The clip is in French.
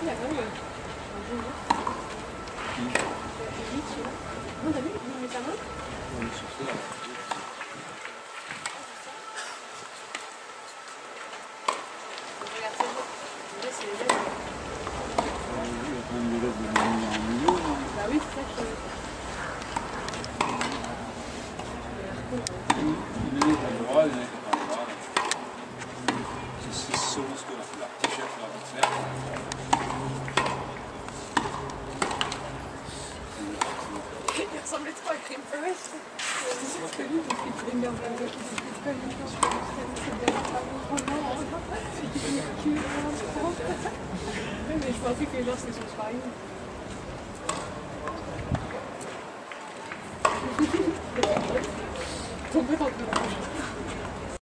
Il y a quand même non, t'as vu, il met sa main. On est sur ça. Regarde, c'est les lettres. Il y a quand même des lettres de milieu. Bah oui, c'est ça que... Les lettres à droite, les lettres à droite. C'est selon ce que l'artichef va faire. Il ressemblait trop à Cream Fresh. C'est lui qui fait une merde avec qui s'est pas une chose sur le mais je pensais que les gens c'était son soirée. Tombé dans le